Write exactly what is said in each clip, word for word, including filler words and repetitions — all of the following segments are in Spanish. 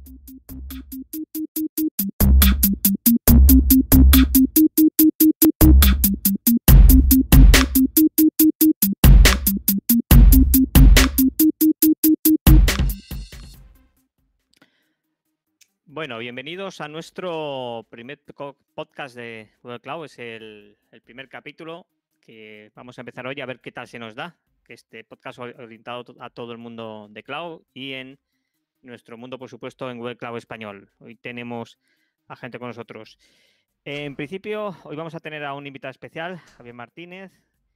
Bueno, bienvenidos a nuestro primer podcast de Google Cloud. Es el, el primer capítulo que vamos a empezar hoy a ver qué tal se nos da. Que este podcast orientado a todo el mundo de Cloud y en nuestro mundo, por supuesto, en Google Cloud Español. Hoy tenemos a gente con nosotros. En principio, hoy vamos a tener a un invitado especial, Javier Martínez.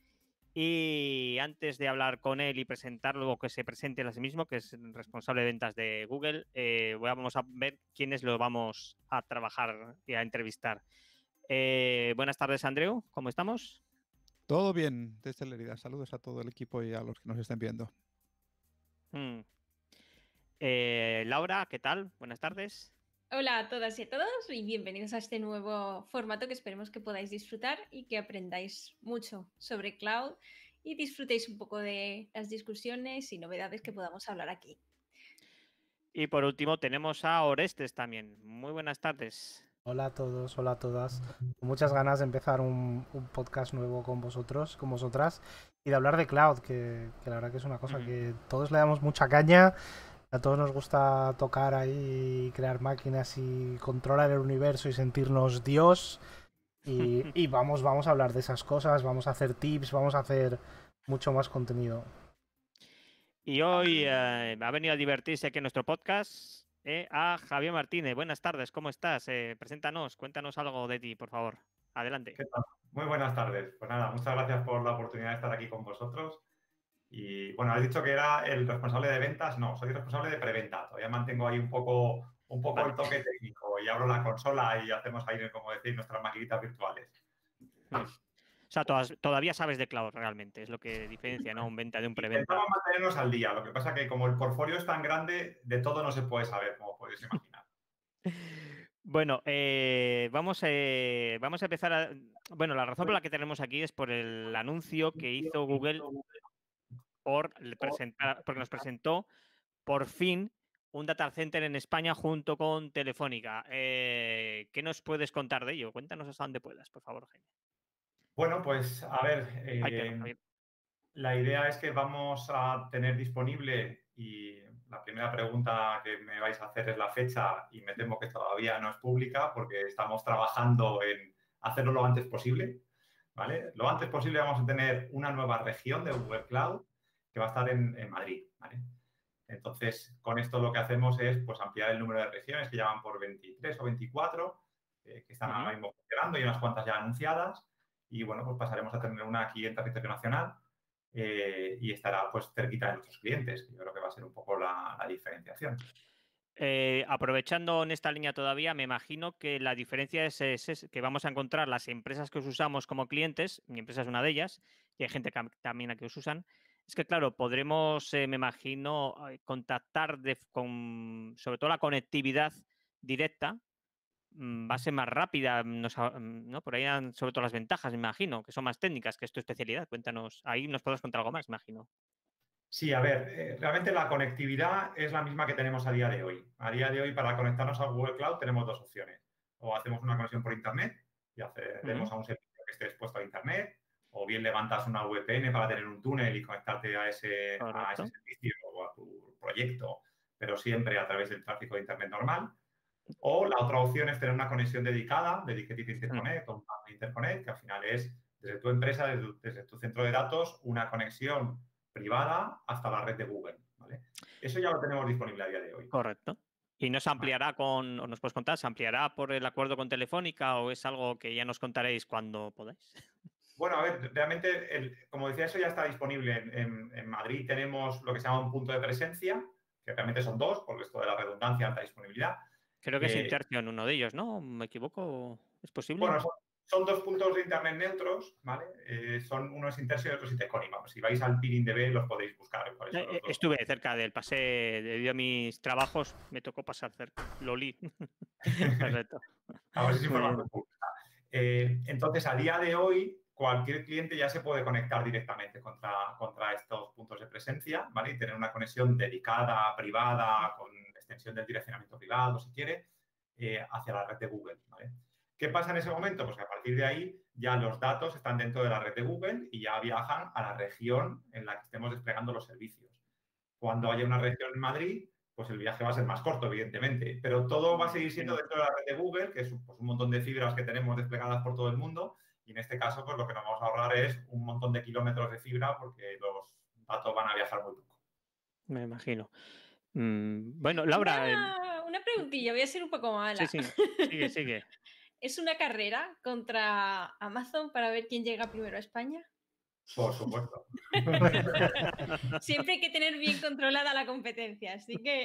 Y antes de hablar con él y presentarlo, o que se presente él a sí mismo, que es el responsable de ventas de Google, eh, vamos a ver quiénes lo vamos a trabajar y a entrevistar. Eh, buenas tardes, Andreu, ¿cómo estamos? Todo bien, desde Lérida. Saludos a todo el equipo y a los que nos estén viendo. Mm. Eh, Laura, ¿qué tal? Buenas tardes. Hola a todas y a todos y bienvenidos a este nuevo formato que esperemos que podáis disfrutar y que aprendáis mucho sobre cloud y disfrutéis un poco de las discusiones y novedades que podamos hablar aquí. Y por último tenemos a Orestes también. Muy buenas tardes. Hola a todos, hola a todas. Con muchas ganas de empezar un, un podcast nuevo con vosotros, con vosotras y de hablar de cloud, que, que la verdad que es una cosa uh-huh. que todos le damos mucha caña. A todos nos gusta tocar ahí, crear máquinas y controlar el universo y sentirnos Dios. Y, y vamos, vamos a hablar de esas cosas, vamos a hacer tips, vamos a hacer mucho más contenido. Y hoy eh, ha venido a divertirse aquí en nuestro podcast eh, a Javier Martínez. Buenas tardes, ¿cómo estás? Eh, preséntanos, cuéntanos algo de ti, por favor. Adelante. ¿Qué tal? Muy buenas tardes. Pues nada, muchas gracias por la oportunidad de estar aquí con vosotros. Y bueno, has dicho que era el responsable de ventas. No, soy responsable de preventa. Todavía mantengo ahí un poco, un poco vale. el toque técnico y abro la consola y hacemos ahí, como decir, nuestras maquinitas virtuales. Mm. O sea, todas, todavía sabes de cloud realmente, es lo que diferencia, ¿no? Un venta de un preventa. Intentamos mantenernos al día. Lo que pasa es que como el portfolio es tan grande, de todo no se puede saber, como podéis imaginar. Bueno, eh, vamos, eh, vamos a empezar a... Bueno, la razón por la que tenemos aquí es por el anuncio que hizo Google por presentar, porque nos presentó por fin un data center en España junto con Telefónica. Eh, ¿Qué nos puedes contar de ello? Cuéntanos hasta donde puedas, por favor, Jaime. Bueno, pues a ver, eh, la idea es que vamos a tener disponible, y la primera pregunta que me vais a hacer es la fecha, y me temo que todavía no es pública porque estamos trabajando en hacerlo lo antes posible, ¿vale? Lo antes posible vamos a tener una nueva región de Google Cloud que va a estar en, en Madrid, ¿vale? Entonces, con esto lo que hacemos es pues, ampliar el número de regiones que ya van por veintitrés o veinticuatro, eh, que están uh-huh. ahora mismo funcionando y unas cuantas ya anunciadas. Y bueno, pues pasaremos a tener una aquí en territorio nacional eh, y estará pues cerquita de nuestros clientes. Yo creo que va a ser un poco la, la diferenciación. Eh, aprovechando en esta línea todavía, me imagino que la diferencia es, es, es que vamos a encontrar las empresas que os usamos como clientes, mi empresa es una de ellas, y hay gente que, también a que os usan. Es que, claro, podremos, eh, me imagino, contactar de, con, sobre todo la conectividad directa, va a ser más rápida, ¿no? Por ahí han sobre todo las ventajas, me imagino, que son más técnicas, que es tu especialidad. Cuéntanos, ahí nos podrás contar algo más, me imagino. Sí, a ver, eh, realmente la conectividad es la misma que tenemos a día de hoy. A día de hoy, para conectarnos a Google Cloud tenemos dos opciones. O hacemos una conexión por Internet y accedemos uh-huh. a un servicio que esté expuesto a Internet, o bien levantas una V P N para tener un túnel y conectarte a ese, a ese servicio o a tu proyecto, pero siempre a través del tráfico de Internet normal. O la otra opción es tener una conexión dedicada, Dedicated Interconnect o un Interconnect, que al final es desde tu empresa, desde tu, desde tu centro de datos, una conexión privada hasta la red de Google, ¿vale? Eso ya lo tenemos disponible a día de hoy. Correcto. ¿Y no se ampliará con, o nos puedes contar, se ampliará por el acuerdo con Telefónica o es algo que ya nos contaréis cuando podáis? Bueno, a ver, realmente, el, como decía, eso ya está disponible. En, en, en Madrid tenemos lo que se llama un punto de presencia, que realmente son dos, porque esto de la redundancia, alta disponibilidad. Creo que eh, es Intercio en uno de ellos, ¿no? ¿Me equivoco? ¿Es posible? Bueno, son, son dos puntos de Internet neutros, ¿vale? Eh, son uno es Intercio y otro es Interconi. Vamos, si vais al PIN-INDB los podéis buscar. Eh, estuve cerca del pasé, debido a mis trabajos, me tocó pasar cerca. Lo li. Perfecto. A ver si es información pública. Eh, entonces, a día de hoy, cualquier cliente ya se puede conectar directamente contra, contra estos puntos de presencia, ¿vale? Y tener una conexión dedicada, privada, con extensión del direccionamiento privado, si quiere, eh, hacia la red de Google, ¿vale? ¿Qué pasa en ese momento? Pues que a partir de ahí ya los datos están dentro de la red de Google y ya viajan a la región en la que estemos desplegando los servicios. Cuando haya una región en Madrid, pues el viaje va a ser más corto, evidentemente, pero todo va a seguir siendo dentro de la red de Google, que es pues, un montón de fibras que tenemos desplegadas por todo el mundo, y en este caso, pues lo que nos vamos a ahorrar es un montón de kilómetros de fibra porque los datos van a viajar muy poco. Me imagino. Mm, bueno, Laura... Una, eh... una preguntilla, voy a ser un poco mala. Sí, sí, sigue, sigue. ¿Es una carrera contra Amazon para ver quién llega primero a España? Por supuesto. Siempre hay que tener bien controlada la competencia, así que...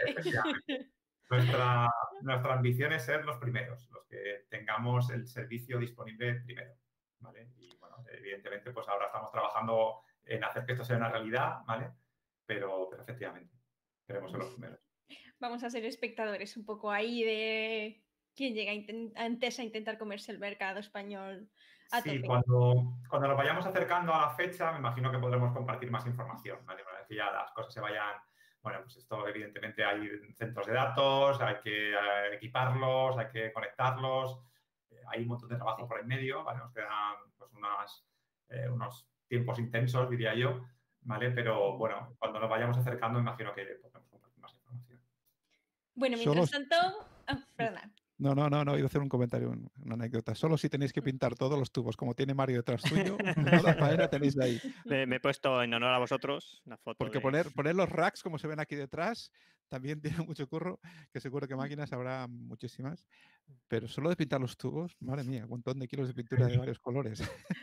nuestra, nuestra ambición es ser los primeros, los que tengamos el servicio disponible primero, ¿vale? Y bueno, evidentemente, pues ahora estamos trabajando en hacer que esto sea una realidad, ¿vale? Pero, pero efectivamente, queremos ser los primeros. Vamos a ser espectadores un poco ahí de quién llega antes a intentar comerse el mercado español. A sí, tope. Cuando, cuando nos vayamos acercando a la fecha, me imagino que podremos compartir más información, ¿vale? Una vez que ya las cosas se vayan... Bueno, pues esto evidentemente hay centros de datos, hay que eh, equiparlos, hay que conectarlos, eh, hay un montón de trabajo por en medio, ¿vale? Nos quedan pues, unas, eh, unos tiempos intensos, diría yo, ¿vale? Pero bueno, cuando nos vayamos acercando, imagino que podremos compartir más información. Bueno, mientras Solo... tanto... Oh, perdona. No, no, no, no, iba a hacer un comentario, una anécdota. Solo si tenéis que pintar todos los tubos, como tiene Mario detrás tuyo, toda la faena tenéis de ahí. Me, me he puesto en honor a vosotros una foto. Porque de... poner, poner los racks, como se ven aquí detrás, también tiene mucho curro, que seguro que máquinas habrá muchísimas. Pero solo de pintar los tubos, madre mía, un montón de kilos de pintura de varios colores.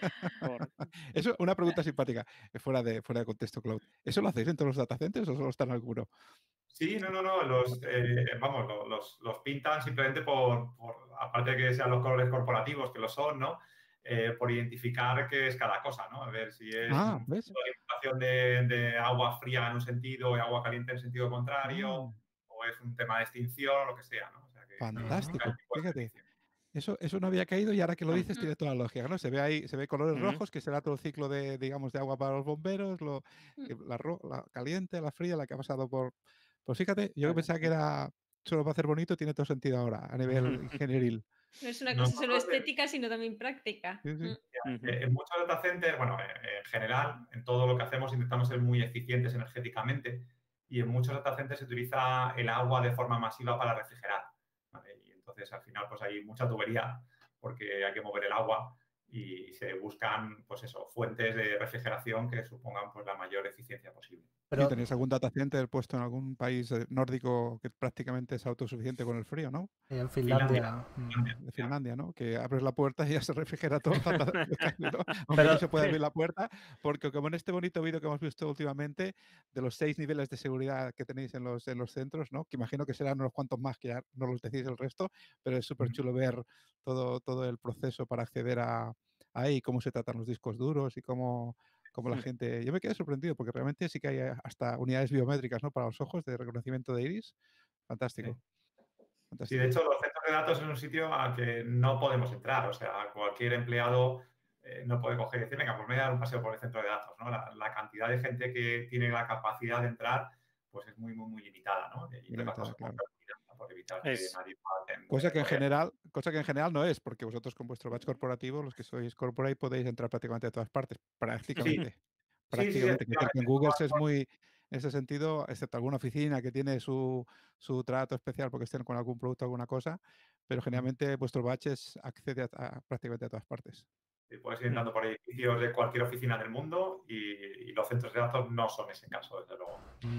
Eso, una pregunta simpática, fuera de, fuera de contexto, Cloud. ¿Eso lo hacéis en todos los datacenters o solo está en alguno? Sí, no, no, no, los, eh, vamos, los, los pintan simplemente por, por, aparte de que sean los colores corporativos, que lo son, ¿no? Eh, por identificar qué es cada cosa, ¿no? A ver si es ah, una alimentación de, de agua fría en un sentido y agua caliente en sentido contrario, ah. o es un tema de extinción o lo que sea, ¿no? O sea que, fantástico, fíjate. Eso, eso no había caído y ahora que lo dices tiene toda la lógica, ¿no? Se ve ahí, se ve colores uh-huh. rojos, que será todo el ciclo de, digamos, de agua para los bomberos, lo, la, la caliente, la fría, la que ha pasado por... Pues fíjate, yo que pensaba que era solo para hacer bonito, tiene todo sentido ahora, a nivel ingenieril. No es una cosa no, solo estética, sino también práctica. Sí, sí. Uh-huh. En muchos data centers, bueno, en general, en todo lo que hacemos intentamos ser muy eficientes energéticamente y en muchos data centers se utiliza el agua de forma masiva para refrigerar, ¿vale? Y entonces, al final, pues hay mucha tubería porque hay que mover el agua y se buscan, pues eso, fuentes de refrigeración que supongan pues la mayor eficiencia posible. Pero tenéis algún data center puesto en algún país nórdico que prácticamente es autosuficiente con el frío, ¿no? En Finlandia. Finlandia, de Finlandia, ¿no? Que abres la puerta y ya se refrigera todo. ¿no? Aunque Pero, no se puede abrir la puerta, porque como en este bonito vídeo que hemos visto últimamente, de los seis niveles de seguridad que tenéis en los, en los centros, ¿no? Que imagino que serán unos cuantos más, que ya no los decís el resto, pero es súper chulo ver todo, todo el proceso para acceder a ahí, cómo se tratan los discos duros y cómo... como la gente... Yo me quedé sorprendido porque realmente sí que hay hasta unidades biométricas, ¿no? Para los ojos de reconocimiento de iris. Fantástico. Sí. Fantástico. Sí, de hecho, los centros de datos es un sitio al que no podemos entrar. O sea, cualquier empleado eh, no puede coger y decir, venga, pues me voy a dar un paseo por el centro de datos, ¿no? La, la cantidad de gente que tiene la capacidad de entrar, pues es muy, muy, muy limitada, ¿no? Y limitada, claro. Por evitar es, que nadie en, cosa que en general cosa que en general no es, porque vosotros con vuestro badge corporativo, los que sois corporate, podéis entrar prácticamente a todas partes, prácticamente. Sí. Prácticamente. Sí, sí, sí, en Google es muy, en ese sentido, excepto alguna oficina que tiene su, su trato especial porque estén con algún producto o alguna cosa, pero generalmente vuestro badge es, accede a, a prácticamente a todas partes. Sí, puedes ir entrando por edificios de cualquier oficina del mundo y, y los centros de datos no son ese caso, desde luego.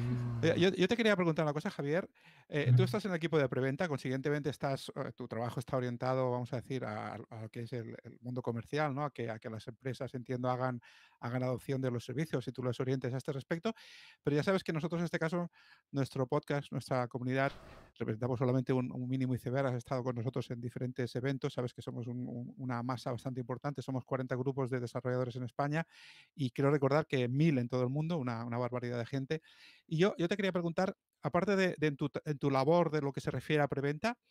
Yo, yo te quería preguntar una cosa, Javier. Eh, tú estás en el equipo de preventa, consiguientemente estás, tu trabajo está orientado, vamos a decir, a, a lo que es el, el mundo comercial, ¿no? A que, a que las empresas, entiendo, hagan, hagan adopción de los servicios y tú les orientes a este respecto. Pero ya sabes que nosotros, en este caso, nuestro podcast, nuestra comunidad, representamos solamente un, un mínimo iceberg. Has estado con nosotros en diferentes eventos, sabes que somos un, un, una masa bastante importante, somos cuarenta grupos de desarrolladores en España y quiero recordar que mil en todo el mundo, una, una barbaridad de gente. Y yo, yo te quería preguntar, aparte de, de en, tu, en tu labor de lo que se refiere a preventa,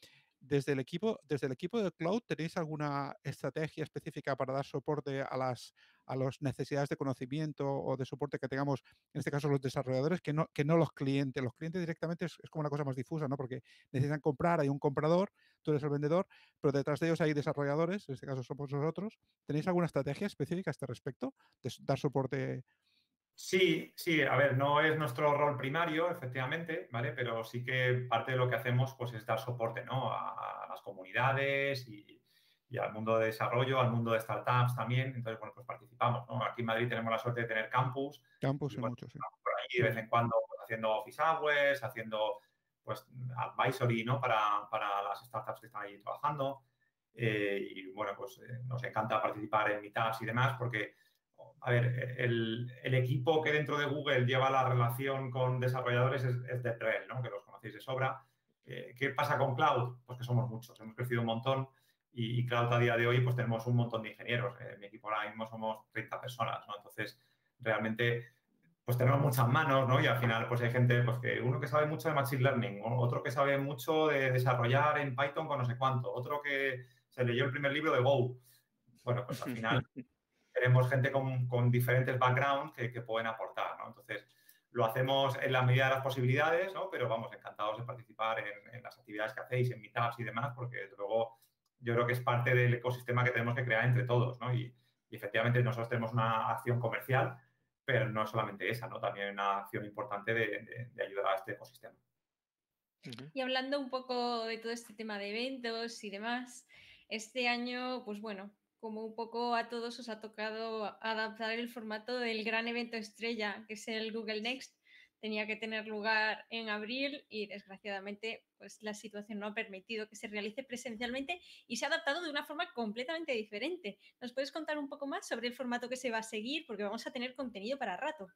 desde el equipo, desde el equipo de Cloud, ¿tenéis alguna estrategia específica para dar soporte a las a las necesidades de conocimiento o de soporte que tengamos, en este caso los desarrolladores, que no, que no los clientes? Los clientes directamente es, es como una cosa más difusa, ¿no? Porque necesitan comprar, hay un comprador, tú eres el vendedor, pero detrás de ellos hay desarrolladores, en este caso somos nosotros. ¿Tenéis alguna estrategia específica a este respecto de dar soporte? Sí, sí, a ver, no es nuestro rol primario, efectivamente, ¿vale? Pero sí que parte de lo que hacemos pues, es dar soporte, ¿no? a, a las comunidades y, y al mundo de desarrollo, al mundo de startups también. Entonces, bueno, pues participamos, ¿no? Aquí en Madrid tenemos la suerte de tener campus. Campus Y, y bueno, muchos, sí. estamos por ahí de vez en cuando pues, haciendo office hours, haciendo pues advisory, ¿no? Para, para las startups que están ahí trabajando. Eh, y, bueno, pues eh, nos encanta participar en meetups y demás porque a ver, el, el, equipo que dentro de Google lleva la relación con desarrolladores es, es DevRel, ¿no? Que los conocéis de sobra. Eh, ¿Qué pasa con Cloud? Pues que somos muchos, hemos crecido un montón y, y Cloud a día de hoy pues tenemos un montón de ingenieros. En mi equipo ahora mismo somos treinta personas, ¿no? Entonces, realmente pues tenemos muchas manos, ¿no? Y al final pues hay gente, pues que uno que sabe mucho de Machine Learning, otro que sabe mucho de desarrollar en Python con no sé cuánto, otro que se leyó el primer libro de Go. Bueno, pues al final tenemos gente con, con diferentes backgrounds que, que pueden aportar, ¿no? Entonces, lo hacemos en la medida de las posibilidades, ¿no? Pero vamos, encantados de participar en, en las actividades que hacéis, en meetups y demás, porque desde luego yo creo que es parte del ecosistema que tenemos que crear entre todos, ¿no? Y, y efectivamente nosotros tenemos una acción comercial, pero no solamente esa, ¿no? También una acción importante de, de, de ayudar a este ecosistema. Y hablando un poco de todo este tema de eventos y demás, este año, pues bueno, como un poco a todos os ha tocado adaptar el formato del gran evento estrella, que es el Google Next. Tenía que tener lugar en abril y desgraciadamente pues la situación no ha permitido que se realice presencialmente y se ha adaptado de una forma completamente diferente. ¿Nos puedes contar un poco más sobre el formato que se va a seguir? Porque vamos a tener contenido para rato.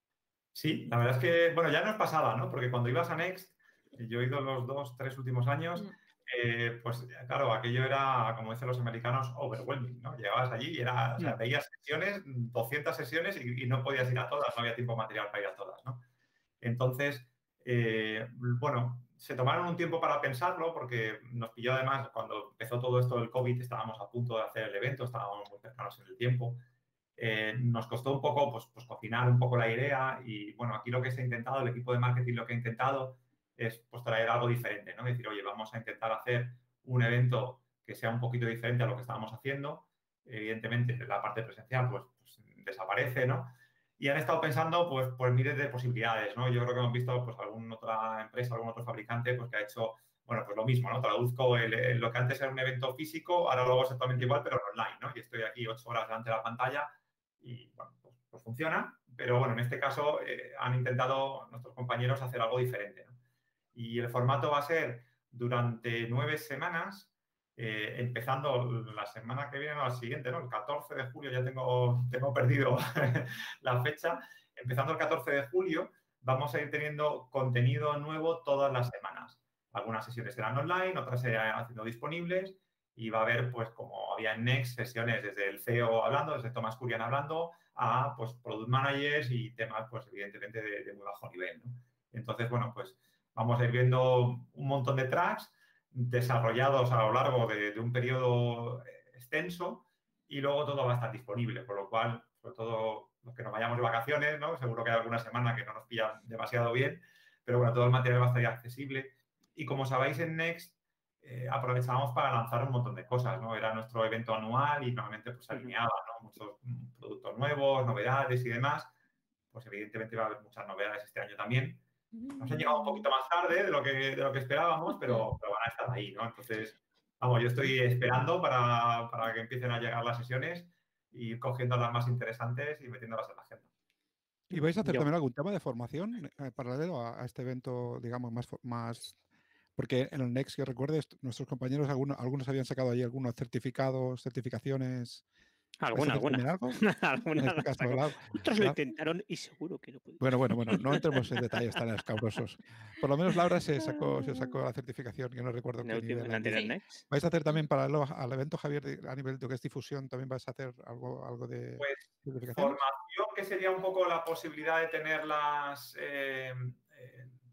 Sí, la verdad es que, bueno, ya nos pasaba, ¿no? Porque cuando ibas a Next, yo he ido los dos, tres últimos años, mm. eh, pues claro, aquello era, como dicen los americanos, overwhelming, ¿no? Llegabas allí y era, o sea, veías sesiones, doscientas sesiones y, y no podías ir a todas, no había tiempo material para ir a todas, ¿no? Entonces, eh, bueno, se tomaron un tiempo para pensarlo porque nos pilló además cuando empezó todo esto del COVID, estábamos a punto de hacer el evento, estábamos muy cercanos en el tiempo. Eh, nos costó un poco pues, pues, cocinar un poco la idea y, bueno, aquí lo que se ha intentado, el equipo de marketing lo que ha intentado es pues, traer algo diferente, ¿no? Es decir, oye, vamos a intentar hacer un evento que sea un poquito diferente a lo que estábamos haciendo. Evidentemente, la parte presencial pues, pues desaparece, ¿no? Y han estado pensando, pues, pues miles de posibilidades, ¿no? Yo creo que hemos visto, pues, alguna otra empresa, algún otro fabricante, pues, que ha hecho, bueno, pues lo mismo, ¿no? Traduzco el, el, lo que antes era un evento físico, ahora lo hago exactamente igual, pero online, ¿no? Y estoy aquí ocho horas delante de la pantalla y, bueno, pues, pues funciona. Pero, bueno, en este caso eh, han intentado nuestros compañeros hacer algo diferente, ¿no? Y el formato va a ser durante nueve semanas, eh, empezando la semana que viene o la siguiente, ¿no? El catorce de julio, ya tengo, tengo perdido la fecha. Empezando el catorce de julio, vamos a ir teniendo contenido nuevo todas las semanas. Algunas sesiones serán online, otras se irán haciendo disponibles y va a haber, pues como había en Next, sesiones desde el C E O hablando, desde Tomás Curian hablando, a pues product managers y temas, pues evidentemente, de, de muy bajo nivel, ¿no? Entonces, bueno, pues vamos a ir viendo un montón de tracks desarrollados a lo largo de, de un periodo extenso y luego todo va a estar disponible, por lo cual, sobre todo los que nos vayamos de vacaciones, ¿no? Seguro que hay alguna semana que no nos pilla demasiado bien, pero bueno, todo el material va a estar ya accesible. Y como sabéis, en Next eh, aprovechábamos para lanzar un montón de cosas, ¿no? Era nuestro evento anual y normalmente pues alineaba, ¿no? Muchos productos nuevos, novedades y demás. Pues evidentemente va a haber muchas novedades este año también. Nos han llegado un poquito más tarde de lo que, de lo que esperábamos, pero, pero van a estar ahí, ¿no? Entonces, vamos, yo estoy esperando para, para que empiecen a llegar las sesiones y ir cogiendo las más interesantes y metiéndolas en la agenda. ¿Y vais a hacer yo. también algún tema de formación eh, paralelo a, a este evento, digamos, más, más... Porque en el Next, que recuerdes, nuestros compañeros, algunos, algunos habían sacado allí algunos certificados, certificaciones... Alguna, alguna. Algo? alguna en este caso, la, Otras la... lo intentaron y seguro que no pudieron. Bueno, bueno, bueno, no entremos en detalles tan escabrosos. Por lo menos Laura se sacó, se sacó la certificación, que no recuerdo no, qué nivel. En anterior Next. ¿Vais a hacer también paralelo al evento, Javier, a nivel de lo que es difusión, también vais a hacer algo, algo de pues, formación, que sería un poco la posibilidad de tener las... Eh, eh,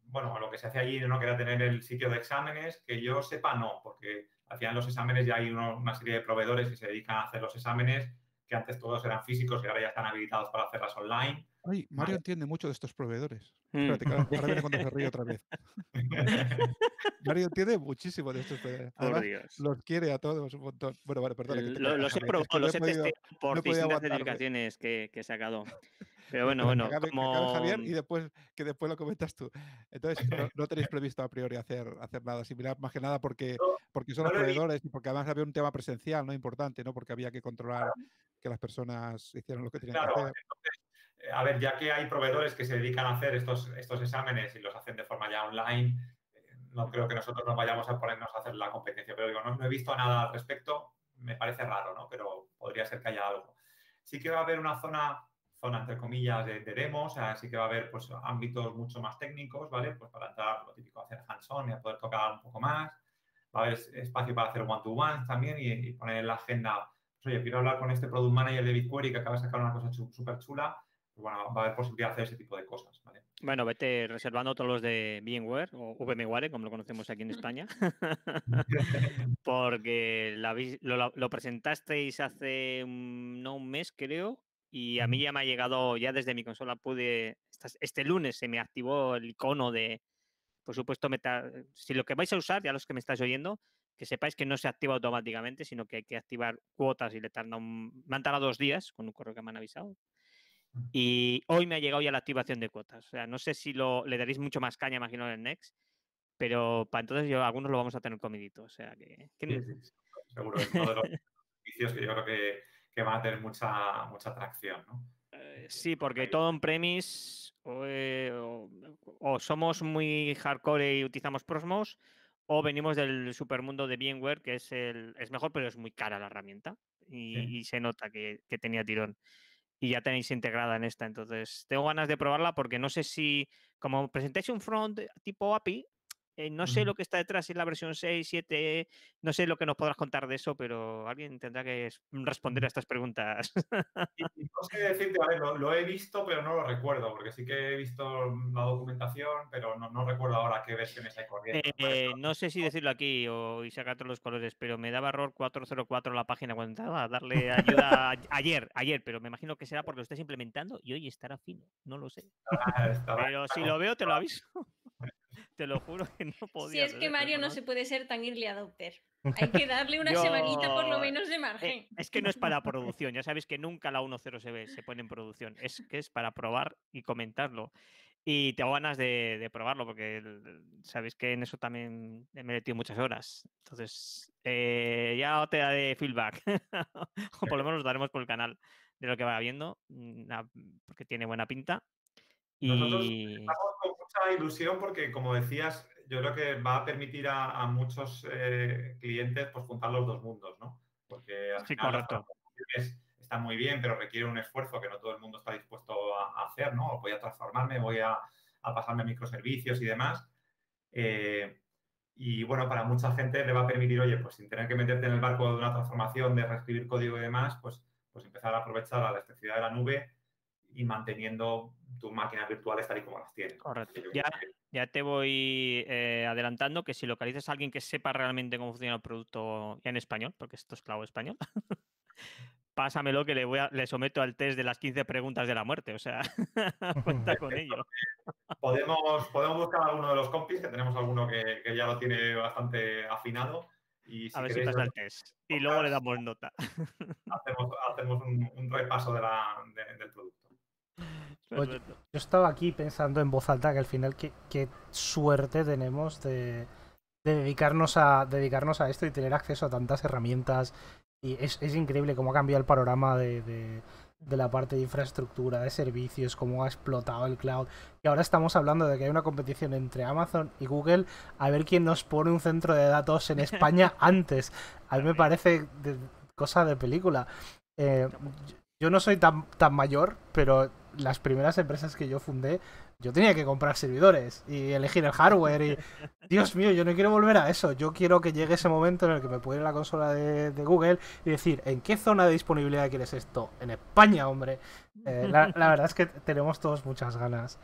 bueno, lo que se hace allí, ¿no? Que era tener el sitio de exámenes, que yo sepa no, porque al final los exámenes ya hay uno, una serie de proveedores que se dedican a hacer los exámenes, que antes todos eran físicos y ahora ya están habilitados para hacerlas online. Ay, Mario ¿vale? entiende mucho de estos proveedores. Mm. Espérate, que ahora, ahora viene cuando se ríe otra vez. Mario entiende muchísimo de estos proveedores. Por Además, Dios. los quiere a todos un montón. Bueno, vale, perdona. Que te Lo- corta, los he Javier, que es probado, que no los he he podido, testeado por no he podido distintas aguantarme. certificaciones que, que he sacado. Pero Pero bueno, espera, que bueno, acabe, que como... acabe Javier y después, que después lo comentas tú. Entonces, no, no tenéis previsto a priori hacer, hacer nada similar, más que nada porque, No, porque son no los lo he visto. proveedores y porque además había un tema presencial, ¿no? Importante, ¿no? Porque había que controlar que las personas hicieran lo que tenían Claro, que hacer. entonces, eh, a ver, ya que hay proveedores que se dedican a hacer estos, estos exámenes y los hacen de forma ya online, eh, no creo que nosotros nos vayamos a ponernos a hacer la competencia. Pero digo, no, no he visto nada al respecto, me parece raro, ¿no? Pero podría ser que haya algo. Sí que va a haber una zona, zona entre comillas, de, de demos, o sea, sí que va a haber pues, ámbitos mucho más técnicos, ¿vale? Pues para entrar, lo típico, hacer hands-on y a poder tocar un poco más. Va a haber espacio para hacer one-to-one también y, y poner en la agenda. Pues, oye, quiero hablar con este product manager de BigQuery que acaba de sacar una cosa súper chula. Pues bueno, va a haber posibilidad de hacer ese tipo de cosas, ¿vale? Bueno, vete reservando todos los de VMware o VMware, como lo conocemos aquí en España. Porque la, lo, lo presentasteis hace un, no un mes, creo, y a mí ya me ha llegado, ya desde mi consola pude, este lunes se me activó el icono de, por supuesto, meta, si lo que vais a usar, ya los que me estáis oyendo, que sepáis que no se activa automáticamente, sino que hay que activar cuotas y le tarda un, me han tardado dos días con un correo que me han avisado. Y hoy me ha llegado ya la activación de cuotas. O sea, no sé si lo, le daréis mucho más caña, imagino, en el Next, pero para entonces yo, algunos lo vamos a tener comidito. O sea, que... que... Sí, sí, sí, seguro. Es uno de los servicios que yo creo que, que van a tener mucha, mucha atracción, ¿no? Eh, sí, porque todo on-premise o, eh, o, o somos muy hardcore y utilizamos Prosmos, o venimos del supermundo de VMware, que es, el, es mejor, pero es muy cara la herramienta. Y, sí. y se nota que, que tenía tirón. Y ya tenéis integrada en esta. Entonces, tengo ganas de probarla porque no sé si, como presentáis un front tipo A P I, eh, no sé lo que está detrás, si es la versión seis, siete, no sé lo que nos podrás contar de eso, pero alguien tendrá que responder a estas preguntas. Y, y no sé decirte, a ver, lo, lo he visto, pero no lo recuerdo, porque sí que he visto la documentación, pero no, no recuerdo ahora qué versiones hay corriendo. Eh, no sé si decirlo aquí o y sacar todos los colores, pero me daba error cuatro cero cuatro la página cuando entraba a darle ayuda ayer, ayer, pero me imagino que será porque lo estáis implementando y hoy estará fino, no lo sé. Ah, estaba, pero si lo veo te lo aviso. Te lo juro que no podía. Si es que Mario no se puede ser tan early adopter. Hay que darle una Yo... semanita por lo menos de margen. Eh, es que no es para producción, ya sabéis que nunca la uno punto cero se ve, se pone en producción. Es que es para probar y comentarlo. Y tengo ganas de, de probarlo porque sabéis que en eso también me he metido muchas horas. Entonces, eh, ya te daré feedback. O por lo menos lo daremos por el canal de lo que va viendo, porque tiene buena pinta. Y... Nosotros estamos con mucha ilusión porque, como decías, yo creo que va a permitir a, a muchos eh, clientes pues, juntar los dos mundos, ¿no? Porque al sí, final correcto. las está muy bien, pero requiere un esfuerzo que no todo el mundo está dispuesto a, a hacer, ¿no? Voy a transformarme, voy a, a pasarme a microservicios y demás. Eh, y bueno, para mucha gente le va a permitir, oye, pues sin tener que meterte en el barco de una transformación, de reescribir código y demás, pues, pues empezar a aprovechar la electricidad de la nube y manteniendo tus máquinas virtuales tal y como las tienes. Correcto. Ya, ya te voy eh, adelantando que si localizas a alguien que sepa realmente cómo funciona el producto ya en español, porque esto es clavo español, pásamelo que le voy a, le someto al test de las quince preguntas de la muerte. O sea, cuenta con ello. Podemos, podemos buscar a alguno de los compis, que tenemos alguno que, que ya lo tiene bastante afinado. Y si a ver queréis, si pasa el test. Y luego le damos nota. Hacemos, hacemos un, un repaso de la, de, del producto. Oye, yo estaba aquí pensando en voz alta que al final qué, qué suerte tenemos de, de dedicarnos a dedicarnos a esto y tener acceso a tantas herramientas. Y es, es increíble cómo ha cambiado el panorama de, de, de la parte de infraestructura, de servicios, cómo ha explotado el cloud. Y ahora estamos hablando de que hay una competición entre Amazon y Google a ver quién nos pone un centro de datos en España antes. A mí me parece de, cosa de película. Eh, yo no soy tan, tan mayor, pero las primeras empresas que yo fundé, yo tenía que comprar servidores y elegir el hardware y... Dios mío, yo no quiero volver a eso. Yo quiero que llegue ese momento en el que me pueda ir a la consola de, de Google y decir, ¿en qué zona de disponibilidad quieres esto? En España, hombre. Eh, la, la verdad es que tenemos todos muchas ganas.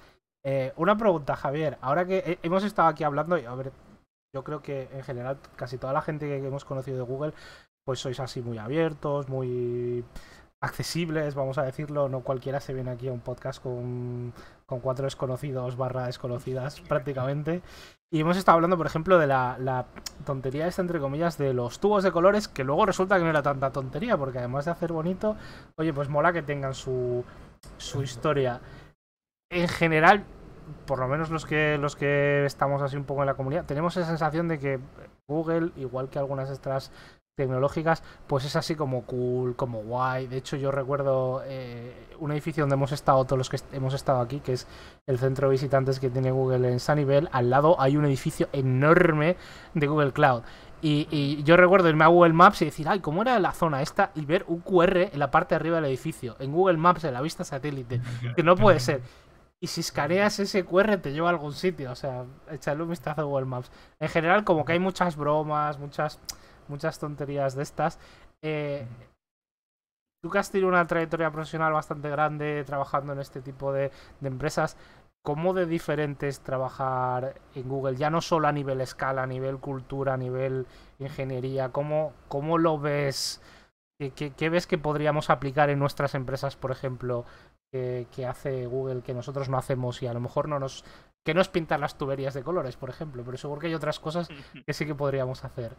Eh, una pregunta, Javier. Ahora que hemos estado aquí hablando, y a ver, yo creo que en general casi toda la gente que hemos conocido de Google, pues sois así muy abiertos, muy accesibles, vamos a decirlo. No cualquiera se viene aquí a un podcast con, con cuatro desconocidos barra desconocidas prácticamente. Y hemos estado hablando, por ejemplo, de la, la tontería esta, entre comillas, de los tubos de colores, que luego resulta que no era tanta tontería, porque además de hacer bonito, oye, pues mola que tengan su, su historia. En general, por lo menos los que los que estamos así un poco en la comunidad, tenemos esa sensación de que Google, igual que algunas extras tecnológicas, pues es así como cool, como guay. De hecho, yo recuerdo eh, un edificio donde hemos estado todos los que hemos estado aquí, que es el centro de visitantes que tiene Google en Sunnyvale. Al lado hay un edificio enorme de Google Cloud. Y, y yo recuerdo irme a Google Maps y decir, ay, ¿cómo era la zona esta? Y ver un cu erre en la parte de arriba del edificio, en Google Maps, en la vista satélite. Que no puede ser. Y si escaneas ese cu erre te lleva a algún sitio. O sea, echarle un vistazo a Google Maps. En general, como que hay muchas bromas, muchas muchas tonterías de estas. Eh, tú que has tenido una trayectoria profesional bastante grande trabajando en este tipo de, de empresas, ¿cómo de diferente es trabajar en Google? Ya no solo a nivel escala, a nivel cultura, a nivel ingeniería. ¿Cómo, cómo lo ves? ¿Qué, qué, qué ves que podríamos aplicar en nuestras empresas, por ejemplo, que, que hace Google que nosotros no hacemos y a lo mejor no nos... que no es pintar las tuberías de colores, por ejemplo, pero seguro que hay otras cosas que sí que podríamos hacer.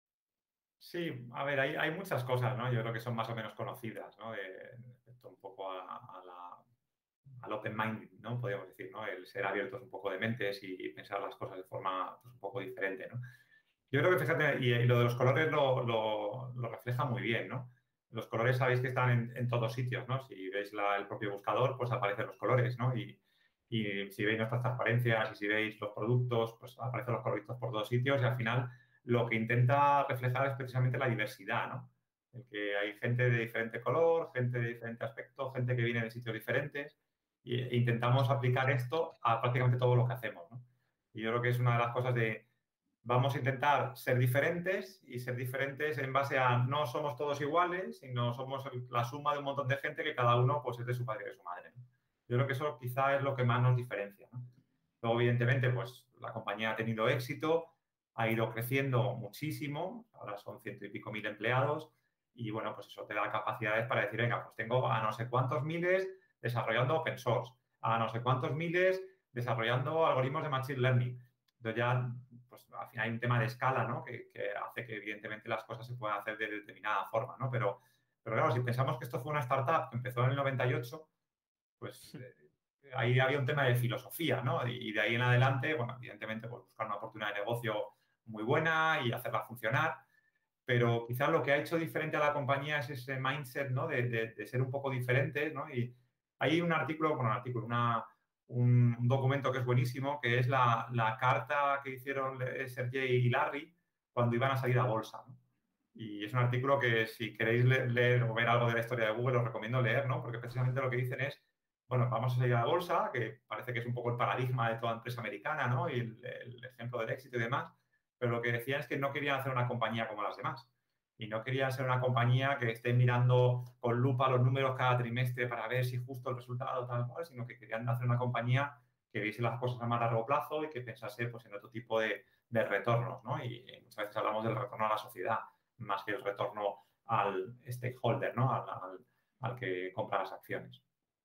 Sí, a ver, hay, hay muchas cosas, ¿no? Yo creo que son más o menos conocidas, ¿no? De, respecto un poco a, a la, al open mind, ¿no? Podríamos decir, ¿no? El ser abiertos un poco de mentes y, y pensar las cosas de forma pues, un poco diferente, ¿no? Yo creo que, fíjate, y, y lo de los colores lo, lo, lo refleja muy bien, ¿no? Los colores sabéis que están en, en todos sitios, ¿no? Si veis la, el propio buscador, pues aparecen los colores, ¿no? Y, y si veis nuestras transparencias y si veis los productos, pues aparecen los coloritos por todos sitios y al final lo que intenta reflejar es precisamente la diversidad, ¿no? El que hay gente de diferente color, gente de diferente aspecto, gente que viene de sitios diferentes e intentamos aplicar esto a prácticamente todo lo que hacemos, ¿no? Y yo creo que es una de las cosas de vamos a intentar ser diferentes y ser diferentes en base a no somos todos iguales, sino somos la suma de un montón de gente que cada uno pues es de su padre y de su madre, ¿no? Yo creo que eso quizá es lo que más nos diferencia, ¿no? Luego, evidentemente, pues la compañía ha tenido éxito, ha ido creciendo muchísimo, ahora son ciento y pico mil empleados y, bueno, pues eso te da capacidades para decir, venga, pues tengo a no sé cuántos miles desarrollando open source, a no sé cuántos miles desarrollando algoritmos de machine learning. Entonces ya, pues al final hay un tema de escala, ¿no? Que, que hace que, evidentemente, las cosas se puedan hacer de determinada forma, ¿no? Pero, pero claro, si pensamos que esto fue una startup que empezó en el noventa y ocho, pues... Eh, ahí había un tema de filosofía, ¿no? Y de ahí en adelante, bueno, evidentemente, pues buscar una oportunidad de negocio muy buena y hacerla funcionar, pero quizás lo que ha hecho diferente a la compañía es ese mindset, ¿no? De, de, de ser un poco diferente, ¿no? Y hay un artículo, bueno, un artículo, una, un, un documento que es buenísimo, que es la, la carta que hicieron Sergey y Larry cuando iban a salir a bolsa, ¿no? Y es un artículo que si queréis leer, leer o ver algo de la historia de Google os recomiendo leer, ¿no? Porque precisamente lo que dicen es, bueno, vamos a salir a la bolsa, que parece que es un poco el paradigma de toda empresa americana, ¿no? Y el, el ejemplo del éxito y demás. Pero lo que decían es que no querían hacer una compañía como las demás. Y no querían ser una compañía que esté mirando con lupa los números cada trimestre para ver si justo el resultado tal cual, sino que querían hacer una compañía que viese las cosas a más largo plazo y que pensase pues, en otro tipo de, de retornos, ¿no? Y muchas veces hablamos del retorno a la sociedad, más que el retorno al stakeholder, ¿no? Al, al, al que compra las acciones.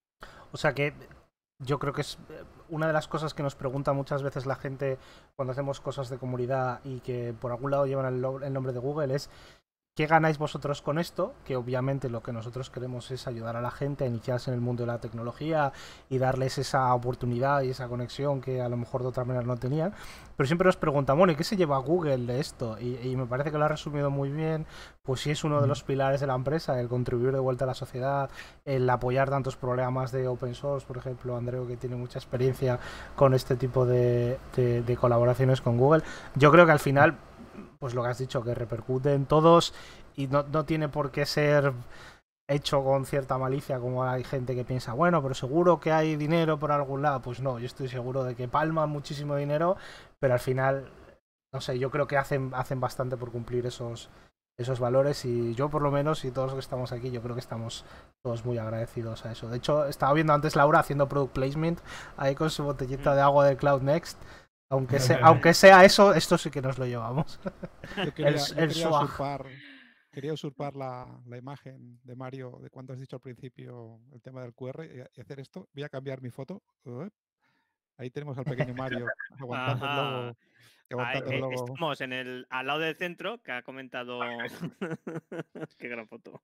O sea que yo creo que es una de las cosas que nos pregunta muchas veces la gente cuando hacemos cosas de comunidad y que por algún lado llevan el, el nombre de Google es ¿qué ganáis vosotros con esto? Que obviamente lo que nosotros queremos es ayudar a la gente a iniciarse en el mundo de la tecnología y darles esa oportunidad y esa conexión que a lo mejor de otra manera no tenían. Pero siempre nos preguntan, bueno, ¿y qué se lleva Google de esto? Y, y me parece que lo ha resumido muy bien. Pues sí es uno de los pilares de la empresa, el contribuir de vuelta a la sociedad, el apoyar tantos programas de open source, por ejemplo, Andreu, que tiene mucha experiencia con este tipo de, de, de colaboraciones con Google. Yo creo que al final, pues lo que has dicho, que repercute en todos y no, no tiene por qué ser hecho con cierta malicia, como hay gente que piensa, bueno, pero seguro que hay dinero por algún lado. Pues no, yo estoy seguro de que palman muchísimo dinero, pero al final, no sé, yo creo que hacen, hacen bastante por cumplir esos, esos valores, y yo por lo menos, y todos los que estamos aquí, yo creo que estamos todos muy agradecidos a eso. De hecho, estaba viendo antes Laura haciendo product placement ahí con su botellita de agua de Cloud Next. Aunque sea, aunque sea eso, esto sí que nos lo llevamos. Yo quería, el, yo el quería usurpar, quería usurpar la, la imagen de Mario de cuando has dicho al principio el tema del Q R y hacer esto. Voy a cambiar mi foto. Uh, ahí tenemos al pequeño Mario aguantando Ajá. el logo. Aguantando Ahí, el logo. Estamos en el, al lado del centro, que ha comentado... Qué gran foto.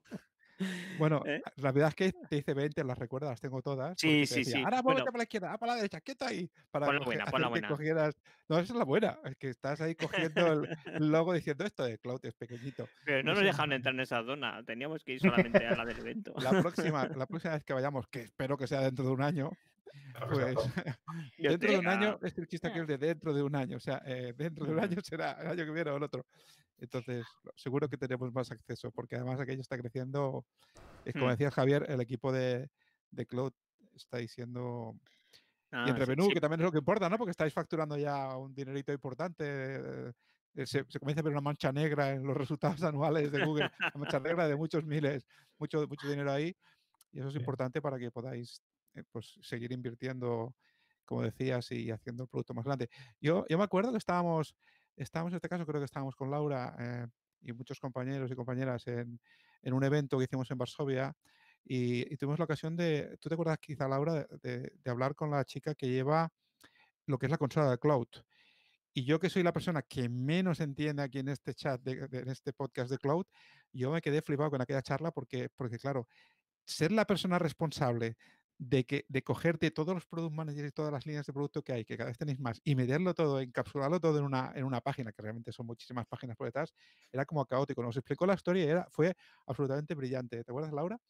Bueno, ¿Eh? la verdad es que te hice veinte, las recuerdas, las tengo todas. Sí, te sí, decía, sí. ahora muévete Bueno, para la izquierda, para la derecha, quieto ahí. Para pon la coger, buena, hacer pon la que buena. cogieras. No, esa es la buena. Es que estás ahí cogiendo el logo diciendo esto de Cloud es pequeñito. Pero no nos dejaron entrar en esa zona. Teníamos que ir solamente a la del evento. La próxima, la próxima vez que vayamos, que espero que sea dentro de un año, pues dentro de un año es el chiste que es de dentro de un año. O sea, eh, dentro de un año será el año que viene o el otro. Entonces, seguro que tenemos más acceso, porque además aquello está creciendo. Es como decía Javier, el equipo de, de Cloud está diciendo. Ah, y en revenue, sí, que también es lo que importa, ¿no? Porque estáis facturando ya un dinerito importante. Se, se comienza a ver una mancha negra en los resultados anuales de Google, una mancha negra de muchos miles, mucho, mucho dinero ahí. Y eso es importante para que podáis eh, pues, seguir invirtiendo, como decías, y haciendo el producto más grande. Yo, yo me acuerdo que estábamos, estábamos en este caso, creo que estábamos con Laura eh, y muchos compañeros y compañeras en, en un evento que hicimos en Varsovia. Y, y tuvimos la ocasión de, ¿tú te acuerdas quizá, Laura, de, de, de hablar con la chica que lleva lo que es la consola de Cloud? Y yo que soy la persona que menos entiende aquí en este chat, de, de, en este podcast de Cloud, yo me quedé flipado con aquella charla porque, porque claro, ser la persona responsable de, que, de cogerte todos los product managers y todas las líneas de producto que hay, que cada vez tenéis más, y meterlo todo, encapsularlo todo en una, en una página, que realmente son muchísimas páginas por detrás, era como caótico. Nos explicó la historia y era, fue absolutamente brillante. ¿Te acuerdas, Laura?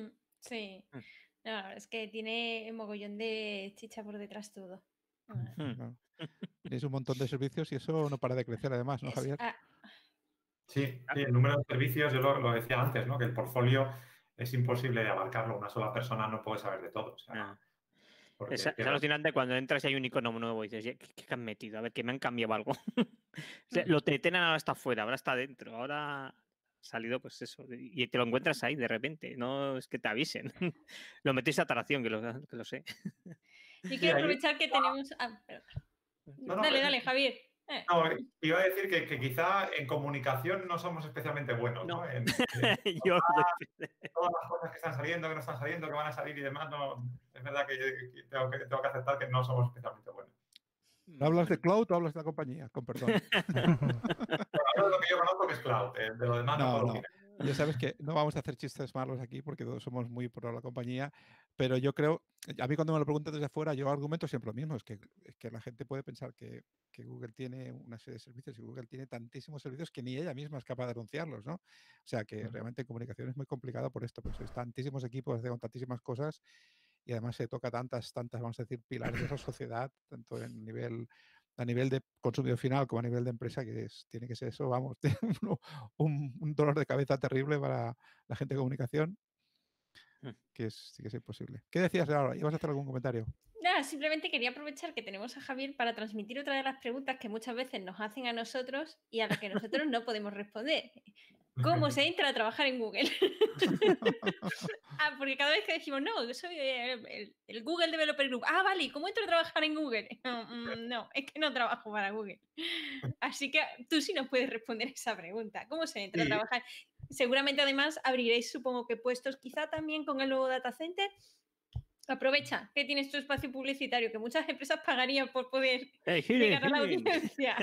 Sí. No, es que tiene un mogollón de chicha por detrás todo. Claro. Tienes un montón de servicios y eso no para de crecer además, ¿no, Es, Javier? ah, Sí, sí, el número de servicios, yo lo, lo decía antes, ¿no? Que el portfolio es imposible de abarcarlo. Una sola persona no puede saber de todo. O sea, ah. porque Es, es queda... alucinante cuando entras y hay un icono nuevo y dices, ¿qué, qué han metido? A ver, que me han cambiado algo. O sea, lo te tienen ahora está afuera, ahora está dentro, ahora ha salido pues eso. Y te lo encuentras ahí de repente, no es que te avisen. Lo metéis a atracción, que lo, que lo sé. Yo quiero aprovechar que tenemos... Ah, no, no, dale, pero... dale, Javier. Eh. No, iba a decir que, que quizá en comunicación no somos especialmente buenos, ¿no? ¿no? En, en Yo... todas las cosas que están saliendo, que no están saliendo, que van a salir y demás, no, es verdad que, que, tengo, que tengo que aceptar que no somos especialmente buenos. ¿Hablas de Cloud o hablas de la compañía? Con perdón. Bueno, hablo de lo que yo conozco que es Cloud, eh, de lo demás no, no puedo no. opinar. Ya sabes que no vamos a hacer chistes malos aquí porque todos somos muy pro la compañía, pero yo creo, a mí cuando me lo preguntan desde afuera, yo argumento siempre lo mismo, es que, es que la gente puede pensar que, que Google tiene una serie de servicios y Google tiene tantísimos servicios que ni ella misma es capaz de anunciarlos, ¿no? O sea que realmente en comunicación es muy complicado por esto, porque sois tantísimos equipos, con tantísimas cosas y además se toca tantas, tantas, vamos a decir, pilares de esa sociedad, tanto en nivel... a nivel de consumidor final como a nivel de empresa, que es, tiene que ser eso, vamos, un, un dolor de cabeza terrible para la gente de comunicación, que es, sí que es imposible. ¿Qué decías ahora? ¿Ibas a hacer algún comentario? Nada, simplemente quería aprovechar que tenemos a Javier para transmitir otra de las preguntas que muchas veces nos hacen a nosotros y a las que nosotros no podemos responder. ¿Cómo se entra a trabajar en Google? Ah, porque cada vez que decimos, no, yo soy el, el, el Google Developer Group. Ah, vale, ¿cómo entro a trabajar en Google? No, no, es que no trabajo para Google. Así que tú sí nos puedes responder esa pregunta. ¿Cómo se entra sí. a trabajar? Seguramente además abriréis, supongo que puestos, quizá también con el nuevo data center. Aprovecha que tienes tu espacio publicitario, que muchas empresas pagarían por poder hey, llegar a la audiencia.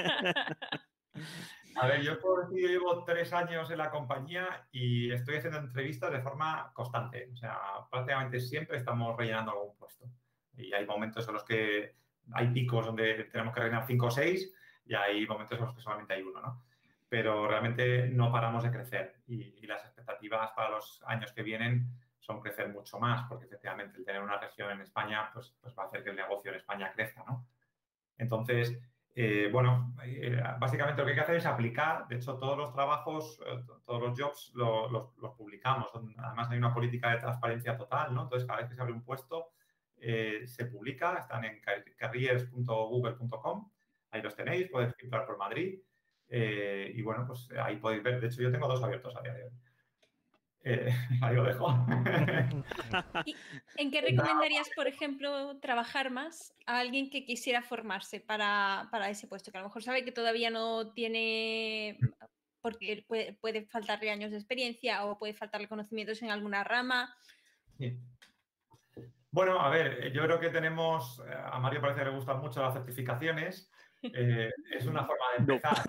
A ver, yo puedo decir, yo llevo tres años en la compañía y estoy haciendo entrevistas de forma constante. O sea, prácticamente siempre estamos rellenando algún puesto. Y hay momentos en los que hay picos donde tenemos que rellenar cinco o seis y hay momentos en los que solamente hay uno, ¿no? Pero realmente no paramos de crecer y, y las expectativas para los años que vienen son crecer mucho más, porque efectivamente el tener una región en España pues, pues va a hacer que el negocio en España crezca, ¿no? Entonces, eh, bueno, eh, básicamente lo que hay que hacer es aplicar. De hecho, todos los trabajos, eh, todos los jobs los, los, los publicamos. Además, hay una política de transparencia total, ¿no? Entonces, cada vez que se abre un puesto, eh, se publica. Están en careers punto google punto com. Ahí los tenéis, podéis filtrar por Madrid. Eh, y bueno, pues ahí podéis ver. De hecho, yo tengo dos abiertos a día de hoy. Eh, ahí lo dejo. ¿Y en qué recomendarías, por ejemplo, trabajar más a alguien que quisiera formarse para, para ese puesto? Que a lo mejor sabe que todavía no tiene, porque puede, puede faltarle años de experiencia o puede faltarle conocimientos en alguna rama. Sí. Bueno, a ver, yo creo que tenemos, a Mario parece que le gustan mucho las certificaciones. Eh, es una forma de empezar.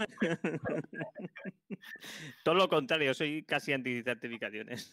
Todo lo contrario, soy casi anti-certificaciones.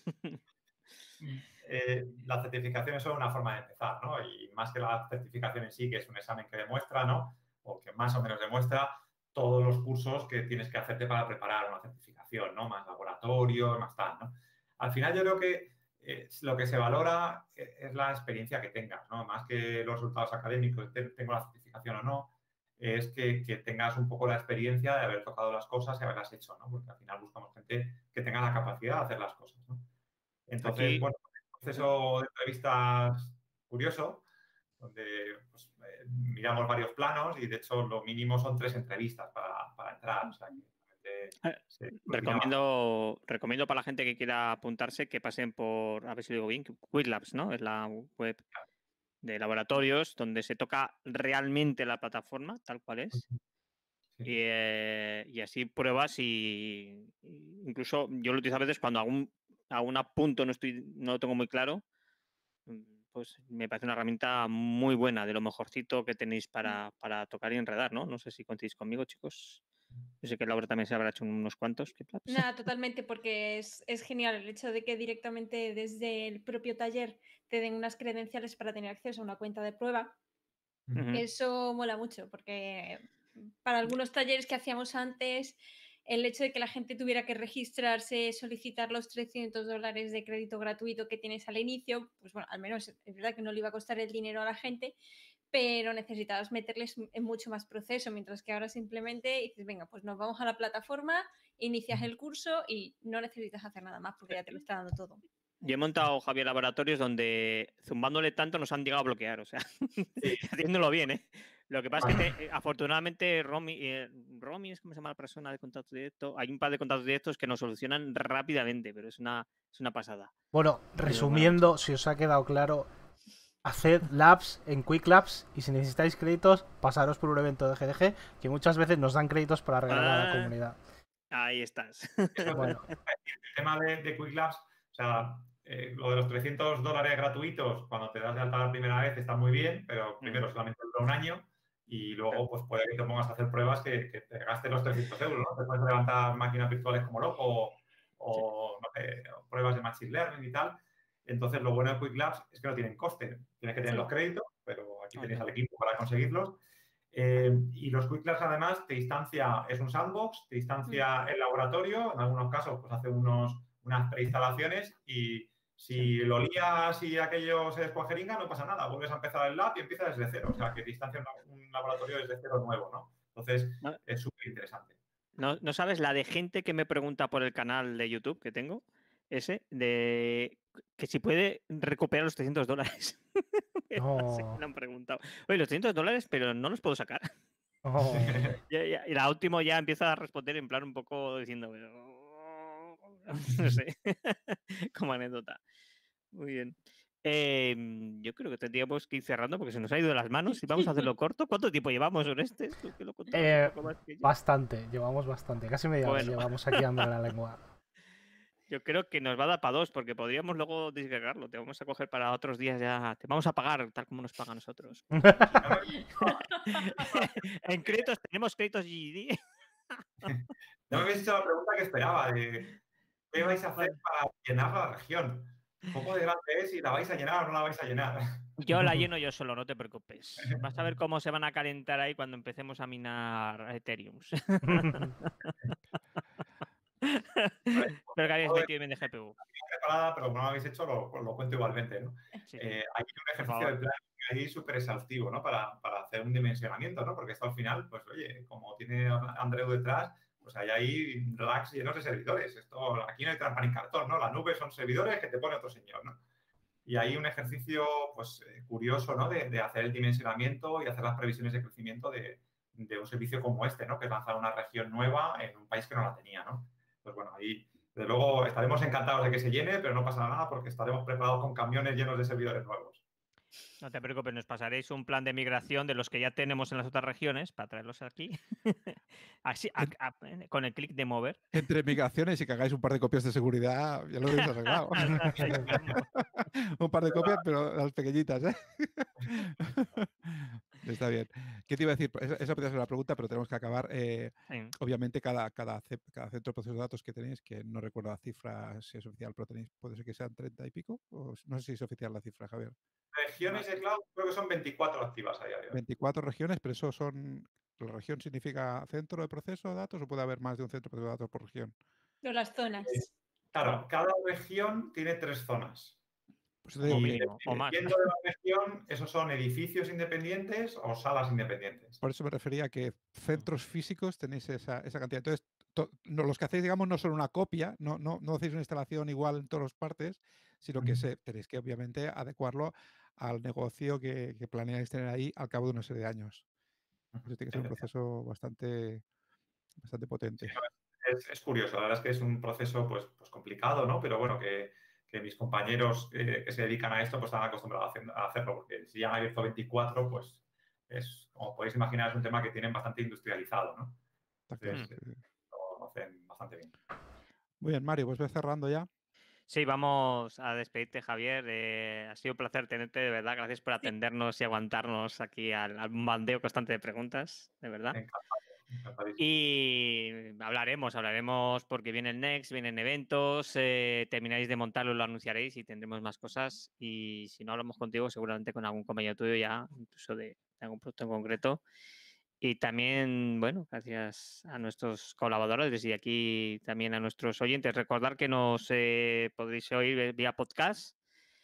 Eh, las certificaciones son una forma de empezar, ¿no? Y más que la certificación en sí, que es un examen que demuestra, ¿no? O que más o menos demuestra todos los cursos que tienes que hacerte para preparar una certificación, ¿no? Más laboratorio, más tal, ¿no? Al final yo creo que eh, lo que se valora es la experiencia que tengas, ¿no? Más que los resultados académicos, tengo la certificación o no, es que, que tengas un poco la experiencia de haber tocado las cosas y haberlas hecho, ¿no? Porque al final buscamos gente que tenga la capacidad de hacer las cosas, ¿no? Entonces, Aquí... bueno, un proceso de entrevistas curioso, donde pues, eh, miramos varios planos y de hecho lo mínimo son tres entrevistas para, para entrar. O sea, que se recomiendo, recomiendo para la gente que quiera apuntarse que pasen por, a ver si lo digo bien, Quick-Labs, ¿no? Es la web de laboratorios donde se toca realmente la plataforma, tal cual es. Sí. Y, eh, y así pruebas y, y incluso yo lo utilizo a veces cuando algún, a un punto no, estoy, no lo tengo muy claro, pues me parece una herramienta muy buena, de lo mejorcito que tenéis para, para tocar y enredar, ¿no? No sé si coincidís conmigo, chicos. Yo sé que Laura también se habrá hecho unos cuantos. Nada, totalmente, porque es, es genial el hecho de que directamente desde el propio taller te den unas credenciales para tener acceso a una cuenta de prueba. Uh-huh. Eso mola mucho, porque para algunos talleres que hacíamos antes, el hecho de que la gente tuviera que registrarse, solicitar los trescientos dólares de crédito gratuito que tienes al inicio, pues bueno, al menos es verdad que no le iba a costar el dinero a la gente, pero necesitabas meterles en mucho más proceso, mientras que ahora simplemente dices, venga, pues nos vamos a la plataforma, inicias el curso y no necesitas hacer nada más porque ya te lo está dando todo. Yo he montado, Javier, laboratorios donde zumbándole tanto nos han llegado a bloquear, o sea, sí. Haciéndolo bien, ¿eh? Lo que pasa es que te, afortunadamente Romy, eh, Romy es como se llama la persona de contacto directo, hay un par de contactos directos que nos solucionan rápidamente, pero es una, es una pasada. Bueno, resumiendo, bueno, si os ha quedado claro, haced labs en Quick Labs y si necesitáis créditos, pasaros por un evento de G D G que muchas veces nos dan créditos para regalar ah, a la comunidad. Ahí estás. Bueno. El tema de, de Quick Labs, o sea, eh, lo de los trescientos dólares gratuitos cuando te das de alta la primera vez está muy bien, pero primero mm. solamente dura un año y luego pues puede que te pongas a hacer pruebas que, que te gastes los trescientos euros, ¿no? Te puedes levantar máquinas virtuales como loco o, o no sé, pruebas de Machine Learning y tal. Entonces, lo bueno de Quick Labs es que no tienen coste. Tienes que tener sí. los créditos, pero aquí tenéis okay. al equipo para conseguirlos. Eh, y los Quick Labs, además, te instancia, es un sandbox, te instancia mm. el laboratorio, en algunos casos, pues hace unos, unas preinstalaciones y si sí. lo lías y aquello se descuajeringa, no pasa nada. Vuelves a empezar el lab y empiezas desde cero. O sea, que te instancia un laboratorio desde cero nuevo, ¿no? Entonces, no. es súper interesante. No, no sabes la de gente que me pregunta por el canal de YouTube que tengo, ese, de que si puede recuperar los trescientos dólares. Oh. Me han preguntado. Oye, los trescientos dólares, pero no los puedo sacar. Oh. y, y, y la última ya empieza a responder en plan un poco diciendo, no sé, como anécdota. Muy bien. Eh, yo creo que tendríamos que ir cerrando porque se nos ha ido de las manos y vamos a hacerlo corto. ¿Cuánto tiempo llevamos en este? ¿Tú que lo eh, un poco más bastante, llevamos bastante. Casi media hora bueno. llevamos aquí dándole la lengua. Yo creo que nos va a dar para dos, porque podríamos luego descargarlo. Te vamos a coger para otros días ya. Te vamos a pagar tal como nos paga a nosotros. En créditos tenemos créditos G D. No me habéis hecho la pregunta que esperaba de qué vais a hacer para llenar la región. ¿Cómo de grande es y la vais a llenar o no la vais a llenar? Yo la lleno yo solo, no te preocupes. Vas a ver cómo se van a calentar ahí cuando empecemos a minar Ethereum. Pero que habéis metido bien de G P U. Preparada, pero como no lo habéis hecho, lo, lo cuento igualmente, ¿no? Sí. Eh, hay un ejercicio de plan ahí súper exhaustivo, ¿no? Para, para hacer un dimensionamiento, ¿no? Porque esto al final, pues oye, como tiene Andreu detrás, pues hay ahí racks llenos de servidores. Esto, aquí no hay trampa ni cartón, ¿no? La nube son servidores que te pone otro señor, ¿no? Y hay un ejercicio, pues, eh, curioso, ¿no? De, de hacer el dimensionamiento y hacer las previsiones de crecimiento de, de un servicio como este, ¿no? Que es lanzar una región nueva en un país que no la tenía, ¿no? Pues bueno, ahí, desde luego, estaremos encantados de que se llene, pero no pasa nada porque estaremos preparados con camiones llenos de servidores nuevos. No te preocupes, nos pasaréis un plan de migración de los que ya tenemos en las otras regiones para traerlos aquí. Así, a, a, con el clic de mover. Entre migraciones y que hagáis un par de copias de seguridad, ya lo habéis arreglado. Un par de copias, pero las pequeñitas, ¿eh? Está bien. ¿Qué te iba a decir? Esa, esa podría ser la pregunta, pero tenemos que acabar. Eh, sí. Obviamente, cada, cada, cada centro de proceso de datos que tenéis, que no recuerdo la cifra, si es oficial, pero tenéis, puede ser que sean treinta y pico, o no sé si es oficial la cifra, Javier. Regiones de cloud creo que son veinticuatro activas a día de hoy. veinticuatro regiones, pero eso son... ¿La región significa centro de proceso de datos o puede haber más de un centro de proceso de datos por región? No, las zonas. Eh, claro, cada región tiene tres zonas. Pues digo, o mínimo, o más. Dependiendo de la región, esos son edificios independientes o salas independientes. Por eso me refería a que centros físicos tenéis esa, esa cantidad. Entonces, to, no, los que hacéis, digamos, no son una copia, no, no, no hacéis una instalación igual en todas las partes, sino que se, tenéis que, obviamente, adecuarlo al negocio que, que planeáis tener ahí al cabo de una serie de años. Eso tiene que ser un proceso bastante, bastante potente. Sí, es, es curioso, la verdad es que es un proceso pues, pues complicado, ¿no? Pero bueno, que, que mis compañeros eh, que se dedican a esto pues están acostumbrados a hacerlo, porque si ya han abierto veinticuatro, pues es, como podéis imaginar, es un tema que tienen bastante industrializado, ¿no? Entonces, eh, lo hacen bastante bien. Muy bien, Mario, pues voy cerrando ya. Sí, vamos a despedirte, Javier. Eh, ha sido un placer tenerte, de verdad. Gracias por atendernos y aguantarnos aquí al, al bandeo constante de preguntas, de verdad. Encantado. Y hablaremos, hablaremos porque viene el Next, vienen eventos, eh, termináis de montarlo, lo anunciaréis y tendremos más cosas. Y si no hablamos contigo, seguramente con algún compañero tuyo ya, incluso de, de algún producto en concreto. Y también, bueno, gracias a nuestros colaboradores y aquí también a nuestros oyentes. Recordar que nos eh, podréis oír vía podcast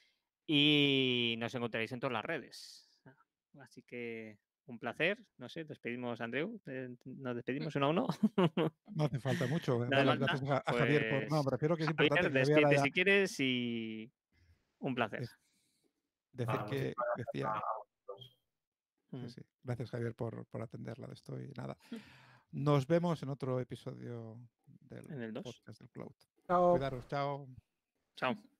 y nos encontraréis en todas las redes. Así que un placer. No sé, despedimos, Andreu. ¿Nos despedimos uno a uno? No hace falta mucho. No Vale, falta. gracias a, a Pues, Javier por... No, me refiero que es Javier, importante que despide haya... si quieres y un placer. Decir Ah, que decía... Mm. Sí, sí. Gracias, Javier, por, por atenderla de esto y nada. Nos vemos en otro episodio del En el dos. podcast del Cloud. Chao. Cuidaros, chao. Chao.